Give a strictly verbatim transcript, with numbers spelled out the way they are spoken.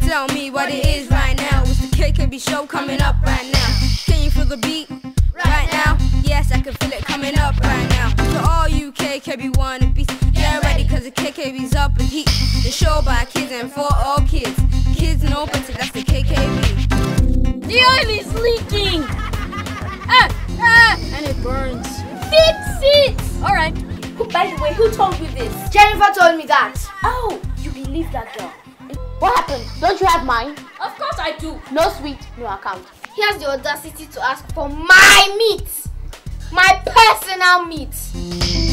tell me what it is right now. It's the K K B Show coming up right now. Can you feel the beat right now? Yes, I can feel it coming up right now. To all you K K B wannabes, get ready cause the K K B's up in heat. The show by kids and for all kids. Kids know better, that's the K K B. The oil is leaking! Ah! Ah! And it burns. Fix it! Alright. By the way, who told you this? Jennifer told me that. Oh, you believe that girl? What happened? Don't you have mine? Of course I do. No sweet, no account. He has the audacity to ask for my meat. My personal meat.